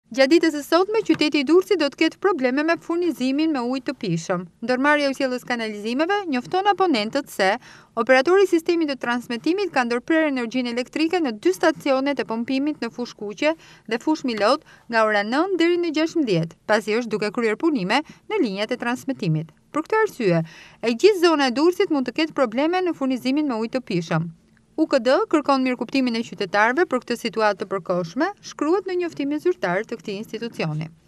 Gjatë ditës së sotme, qyteti i Durrësit do të ketë probleme me furnizimin me ujë të pijshëm. Ndërmarrja e ujësiellës kanalizimeve njofton abonentët se operatori i sistemit të transmetimit ka ndërprerë energjinë elektrike në 2 stacionet e pompimit në Fushë Kuqe dhe Fushë Milot nga ora 9 deri në 16, pasi është duke kryer punime në linjat e transmetimit. Për këtë arsye, e gjithë zona e Durrësit mund të ketë probleme në furnizimin me ujë të pijshëm. UKD kërkon mirëkuptimin e qytetarëve për këtë situatë të përkohshme, shkruhet në njoftimin zyrtar të këtij institucioni.